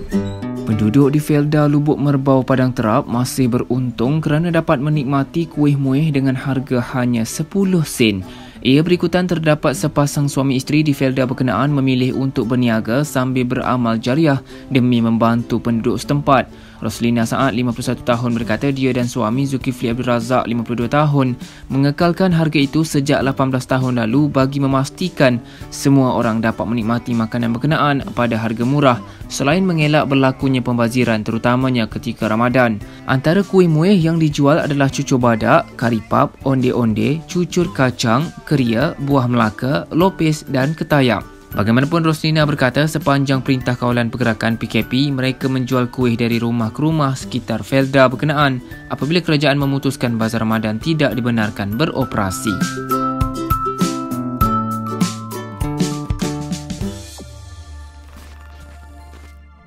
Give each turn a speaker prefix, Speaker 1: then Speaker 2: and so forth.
Speaker 1: Penduduk di Felda Lubuk Merbau Padang Terap masih beruntung kerana dapat menikmati kuih muih dengan harga hanya 10 sen. Ia berikutan terdapat sepasang suami isteri di Felda berkenaan memilih untuk berniaga sambil beramal jariah demi membantu penduduk setempat. Roslina Saad, 51 tahun berkata dia dan suami Zulkifli Abdul Razak, 52 tahun mengekalkan harga itu sejak 18 tahun lalu bagi memastikan semua orang dapat menikmati makanan berkenaan pada harga murah selain mengelak berlakunya pembaziran terutamanya ketika Ramadan. Antara kuih muih yang dijual adalah cucur badak, kari pap, onde-onde, cucur kacang, keria, buah melaka, lopis dan ketayam. Bagaimanapun, Roslina berkata sepanjang Perintah Kawalan Pergerakan PKP, mereka menjual kuih dari rumah ke rumah sekitar Felda berkenaan apabila kerajaan memutuskan bazar Ramadan tidak dibenarkan beroperasi.